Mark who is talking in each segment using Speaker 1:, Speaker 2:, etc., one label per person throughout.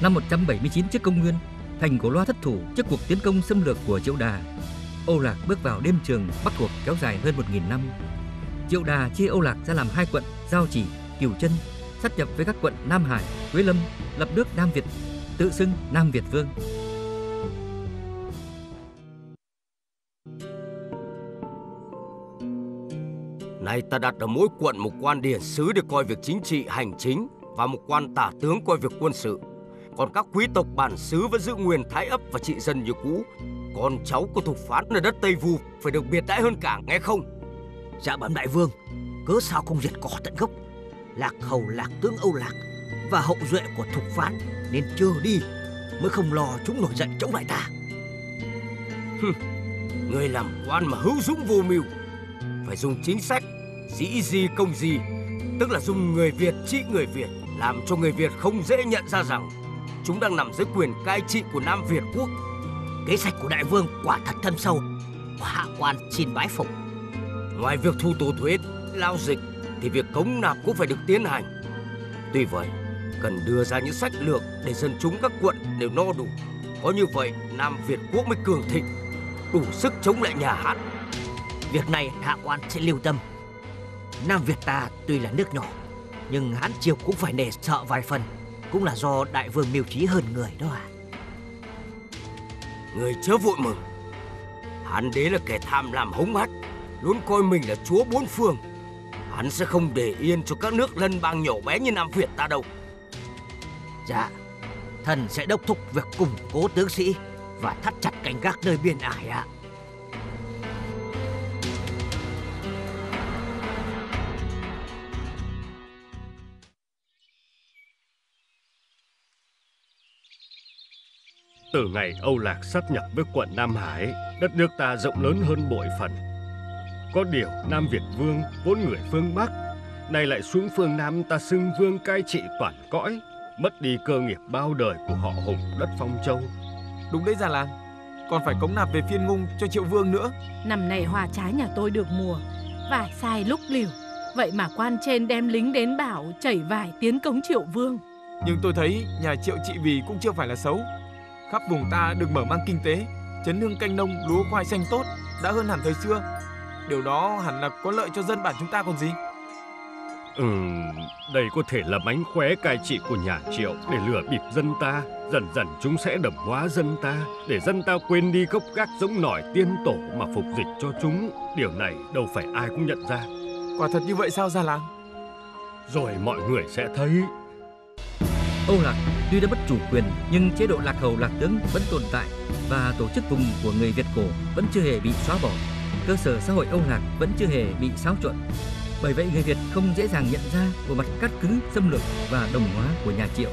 Speaker 1: Năm 179 trước công nguyên, thành Cổ Loa thất thủ trước cuộc tiến công xâm lược của Triệu Đà. Âu Lạc bước vào đêm trường bắt cuộc kéo dài hơn 1000 năm. Triệu Đà chia Âu Lạc ra làm 2 quận Giao Chỉ, Cửu Chân, sát nhập với các quận Nam Hải, Quế Lâm, lập nước Nam Việt, tự xưng Nam Việt Vương.
Speaker 2: Nay ta đặt ở mỗi quận một quan điển sứ để coi việc chính trị hành chính và một quan tả tướng coi việc quân sự. Còn các quý tộc bản xứ vẫn giữ nguyên thái ấp và trị dân như cũ. Con cháu của thục phán ở đất Tây Vu phải được biệt đãi hơn cả, nghe không?
Speaker 3: Dạ bẩm đại vương, cớ sao không diệt cỏ tận gốc? Lạc hầu lạc tướng Âu Lạc và hậu duệ của thục phán nên chờ đi, mới không lo chúng nổi giận chống lại ta.
Speaker 2: Người làm quan mà hữu dũng vô mưu, phải dùng chính sách dĩ di công di, tức là dùng người Việt trị người Việt, làm cho người Việt không dễ nhận ra rằng chúng đang nằm dưới quyền cai trị của Nam Việt quốc.
Speaker 3: Kế sách của đại vương quả thật thâm sâu, hạ quan xin bái phục.
Speaker 2: Ngoài việc thu tổ thuế, lao dịch thì việc cống nạp cũng phải được tiến hành. Tuy vậy, cần đưa ra những sách lược để dân chúng các quận đều no đủ. Có như vậy, Nam Việt quốc mới cường thịnh, đủ sức chống lại nhà Hán.
Speaker 3: Việc này hạ quan sẽ lưu tâm. Nam Việt ta tuy là nước nhỏ, nhưng Hán triều cũng phải nể sợ vài phần. Cũng là do đại vương mưu trí hơn người đó à.
Speaker 2: Người chớ vội mừng. Hán đế là kẻ tham lam hống hách, luôn coi mình là chúa bốn phương. Hắn sẽ không để yên cho các nước lân bang nhỏ bé như Nam Việt ta đâu.
Speaker 3: Dạ, thần sẽ đốc thúc việc củng cố tướng sĩ và thắt chặt canh gác nơi biên ải ạ.
Speaker 4: Từ ngày Âu Lạc sát nhập với quận Nam Hải, đất nước ta rộng lớn hơn bội phần. Có điều Nam Việt Vương vốn người phương Bắc, nay lại xuống phương Nam ta xưng vương cai trị toàn cõi, mất đi cơ nghiệp bao đời của họ Hùng đất Phong Châu.
Speaker 5: Đúng đấy già làng, còn phải cống nạp về phiên ngung cho Triệu Vương nữa.
Speaker 6: Năm nay hoa trái nhà tôi được mùa, vải sai lúc liều, vậy mà quan trên đem lính đến bảo chảy vải tiến cống Triệu Vương.
Speaker 5: Nhưng tôi thấy nhà Triệu trị vì cũng chưa phải là xấu. Khắp vùng ta được mở mang kinh tế, chấn hưng canh nông, lúa khoai xanh tốt, đã hơn hẳn thời xưa. Điều đó hẳn là có lợi cho dân bản chúng ta còn gì.
Speaker 4: Đây có thể là mánh khóe cai trị của nhà Triệu để lừa bịp dân ta. Dần dần chúng sẽ đồng hóa dân ta, để dân ta quên đi gốc gác giống nòi tiên tổ mà phục dịch cho chúng. Điều này đâu phải ai cũng nhận ra.
Speaker 5: Quả thật như vậy sao già làng?
Speaker 4: Rồi mọi người sẽ thấy.
Speaker 1: Âu Lạc tuy đã mất chủ quyền nhưng chế độ lạc hầu lạc tướng vẫn tồn tại và tổ chức vùng của người Việt cổ vẫn chưa hề bị xóa bỏ. Cơ sở xã hội Âu Lạc vẫn chưa hề bị xáo trộn. Bởi vậy người Việt không dễ dàng nhận ra bộ mặt cát cứ, xâm lược và đồng hóa của nhà Triệu.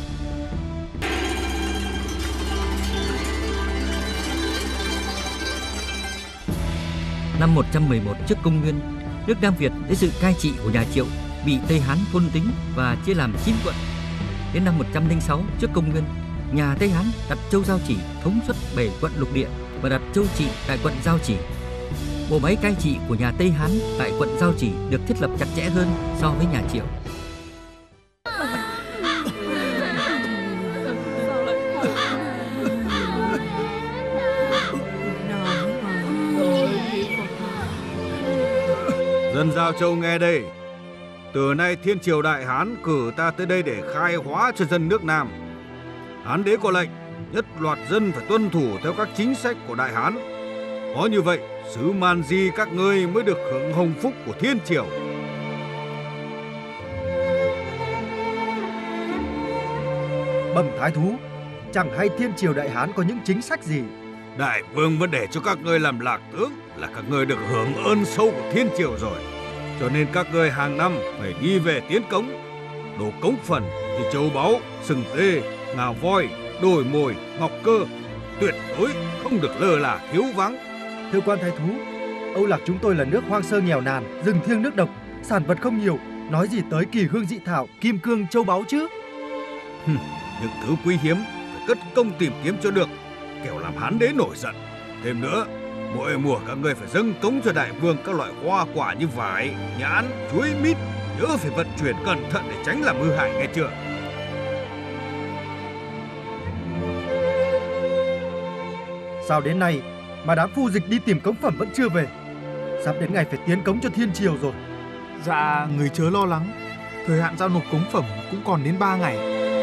Speaker 1: Năm 111 trước công nguyên, nước Nam Việt dưới sự cai trị của nhà Triệu bị Tây Hán thôn tính và chia làm 9 quận. Đến năm 106 trước công nguyên, nhà Tây Hán đặt châu Giao Chỉ thống suất 7 quận lục địa và đặt châu Trị tại quận Giao Chỉ. Bộ máy cai trị của nhà Tây Hán tại quận Giao Chỉ được thiết lập chặt chẽ hơn so với nhà Triệu.
Speaker 7: Dân Giao Châu nghe đây, từ nay Thiên Triều Đại Hán cử ta tới đây để khai hóa cho dân nước Nam. Hán đế có lệnh nhất loạt dân phải tuân thủ theo các chính sách của Đại Hán. Có như vậy, xứ Man Di các ngươi mới được hưởng hồng phúc của Thiên Triều.
Speaker 8: Bẩm thái thú, chẳng hay Thiên Triều Đại Hán có những chính sách gì?
Speaker 7: Đại vương vẫn để cho các ngươi làm lạc tướng là các ngươi được hưởng ơn sâu của Thiên Triều rồi. Cho nên các ngươi hàng năm phải đi về tiến cống. Đồ cống phần thì châu báu, sừng tê, ngà voi, đồi mồi, ngọc cơ tuyệt đối không được lơ là thiếu vắng.
Speaker 8: Thưa quan thái thú, Âu Lạc chúng tôi là nước hoang sơ nghèo nàn, rừng thiêng nước độc, sản vật không nhiều, nói gì tới kỳ hương dị thảo, kim cương châu báu chứ.
Speaker 7: Những thứ quý hiếm phải cất công tìm kiếm cho được, kẻo làm Hán đế nổi giận. Thêm nữa, mỗi mùa các ngươi phải dâng cống cho đại vương các loại hoa quả như vải, nhãn, chuối, mít. Nhớ phải vận chuyển cẩn thận để tránh làm hư hại, nghe chưa?
Speaker 8: Sao đến nay mà đám phu dịch đi tìm cống phẩm vẫn chưa về? Sắp đến ngày phải tiến cống cho Thiên Triều rồi.
Speaker 5: Dạ, người chớ lo lắng. Thời hạn giao nộp cống phẩm cũng còn đến 3 ngày.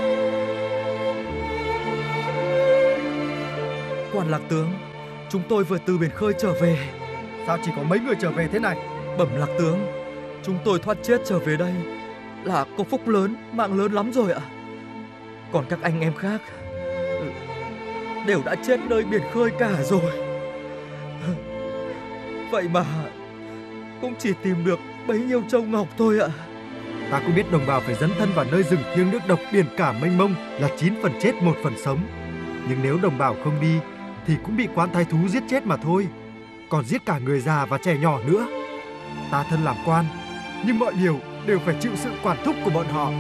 Speaker 9: Quan Lạc tướng, chúng tôi vừa từ biển khơi trở về.
Speaker 8: Sao chỉ có mấy người trở về thế này?
Speaker 9: Bẩm Lạc tướng, chúng tôi thoát chết trở về đây là có phúc lớn, mạng lớn lắm rồi ạ. Còn các anh em khác đều đã chết nơi biển khơi cả rồi. Vậy mà cũng chỉ tìm được bấy nhiêu châu ngọc thôi ạ.
Speaker 8: Ta cũng biết đồng bào phải dấn thân vào nơi rừng thiêng nước độc biển cả mênh mông là 9 phần chết 1 phần sống. Nhưng nếu đồng bào không đi thì cũng bị quan thái thú giết chết mà thôi. Còn giết cả người già và trẻ nhỏ nữa. Ta thân làm quan, nhưng mọi điều đều phải chịu sự quản thúc của bọn họ.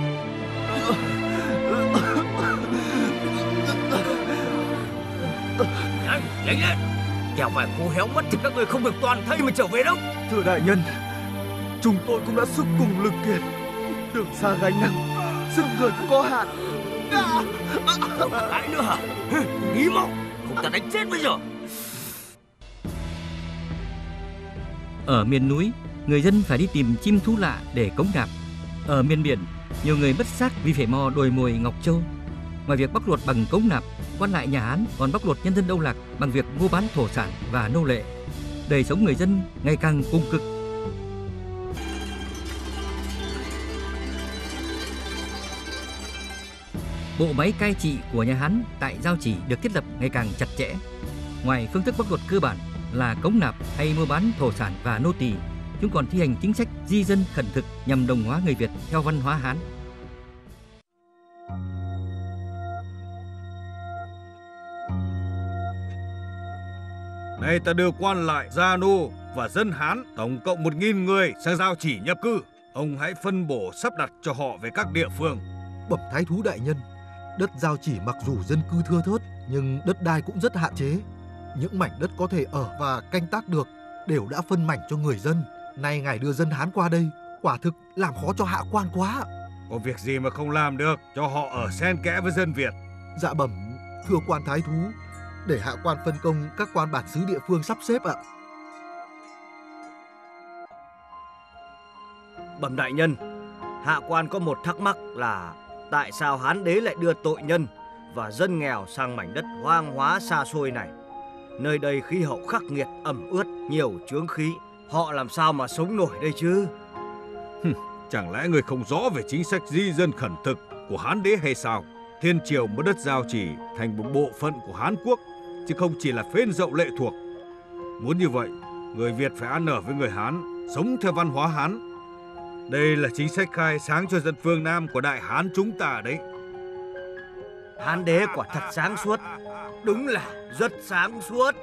Speaker 2: Nhanh lên, kẻo phải khô héo mất thì các người không được toàn thây mà trở về đâu.
Speaker 9: Thưa đại nhân, chúng tôi cũng đã sức cùng lực kiệt, đường xa gánh nặng, sức người cũng có hạn.
Speaker 2: Không lại nữa hả? Nghĩ mau, không ta đánh chết bây giờ.
Speaker 1: Ở miền núi, người dân phải đi tìm chim thú lạ để cống nạp. Ở miền biển, nhiều người mất xác vì phải mò đồi mồi ngọc châu. Ngoài việc bóc lột bằng cống nạp, quan lại nhà Hán còn bóc lột nhân dân Âu Lạc bằng việc mua bán thổ sản và nô lệ. Đời sống người dân ngày càng cung cực. Bộ máy cai trị của nhà Hán tại Giao Chỉ được thiết lập ngày càng chặt chẽ. Ngoài phương thức bóc lột cơ bản là cống nạp hay mua bán thổ sản và nô tỳ, chúng còn thi hành chính sách di dân khẩn thực nhằm đồng hóa người Việt theo văn hóa Hán.
Speaker 7: Nay ta đưa quan lại, gia nô và dân Hán tổng cộng 1.000 người sang Giao Chỉ nhập cư. Ông hãy phân bổ sắp đặt cho họ về các địa phương.
Speaker 10: Bẩm thái thú đại nhân, đất Giao Chỉ mặc dù dân cư thưa thớt nhưng đất đai cũng rất hạn chế. Những mảnh đất có thể ở và canh tác được đều đã phân mảnh cho người dân. Nay ngài đưa dân Hán qua đây, quả thực làm khó cho hạ quan quá.
Speaker 7: Có việc gì mà không làm được, cho họ ở xen kẽ với dân Việt.
Speaker 10: Dạ bẩm, thưa quan thái thú, để hạ quan phân công các quan bản xứ địa phương sắp xếp ạ.
Speaker 3: Bẩm đại nhân, hạ quan có một thắc mắc là tại sao Hán đế lại đưa tội nhân và dân nghèo sang mảnh đất hoang hóa xa xôi này? Nơi đây khí hậu khắc nghiệt, ẩm ướt, nhiều chướng khí, họ làm sao mà sống nổi đây chứ?
Speaker 7: Chẳng lẽ người không rõ về chính sách di dân khẩn thực của Hán đế hay sao? Thiên Triều mất đất Giao Chỉ thành một bộ phận của Hán Quốc, chứ không chỉ là phên dậu lệ thuộc. Muốn như vậy, người Việt phải ăn ở với người Hán, sống theo văn hóa Hán. Đây là chính sách khai sáng cho dân phương Nam của Đại Hán chúng ta đấy.
Speaker 3: Hán đế quả thật sáng suốt, đúng là rất sáng suốt.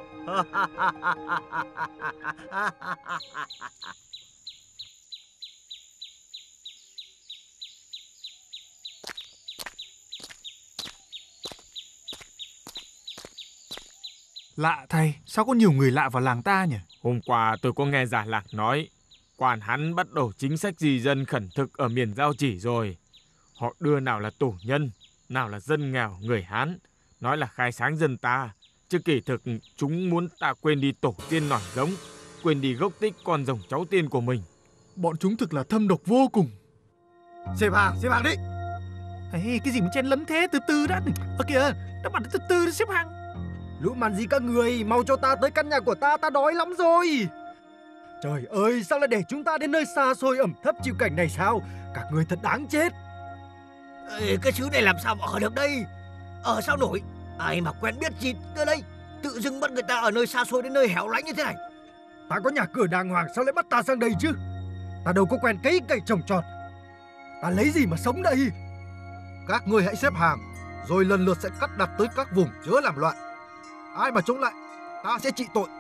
Speaker 5: Lạ thay, sao có nhiều người lạ vào làng ta nhỉ? Hôm qua tôi có nghe già Lạc nói, quan Hán bắt đầu chính sách di dân khẩn thực ở miền Giao Chỉ rồi. Họ đưa nào là tù nhân, nào là dân nghèo người Hán, nói là khai sáng dân ta, chứ kỳ thực chúng muốn ta quên đi tổ tiên nòi giống, quên đi gốc tích con rồng cháu tiên của mình.
Speaker 9: Bọn chúng thực là thâm độc vô cùng.
Speaker 8: Xếp hàng đi.
Speaker 9: Ê, cái gì mà chen lấn thế, từ từ đã. Ở kìa, đã bảo từ từ xếp hàng.
Speaker 8: Lũ màn gì các người, mau cho ta tới căn nhà của ta đói lắm rồi. Trời ơi, sao lại để chúng ta đến nơi xa xôi ẩm thấp chịu cảnh này sao? Các người thật đáng chết.
Speaker 3: Ê, cái xứ này làm sao mà ở được đây? Ở sao nổi? Ai mà quen biết gì ở đây? Tự dưng bắt người ta ở nơi xa xôi đến nơi hẻo lánh như thế này.
Speaker 8: Ta có nhà cửa đàng hoàng, sao lại bắt ta sang đây chứ? Ta đâu có quen cấy cày trồng trọt. Ta lấy gì mà sống đây?
Speaker 10: Các ngươi hãy xếp hàng, rồi lần lượt sẽ cắt đặt tới các vùng, chớ làm loạn. Ai mà chống lại, ta sẽ trị tội.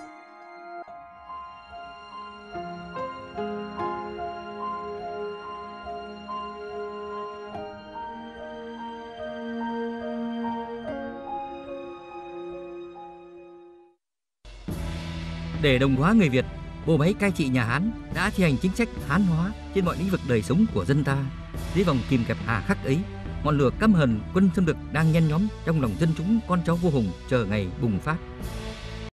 Speaker 1: Để đồng hóa người Việt, bộ máy cai trị nhà Hán đã thi hành chính sách Hán hóa trên mọi lĩnh vực đời sống của dân ta. Dưới vòng kìm kẹp hà khắc ấy, ngọn lửa căm hờn quân xâm lược đang nhen nhóm trong lòng dân chúng con cháu vua Hùng chờ ngày bùng phát.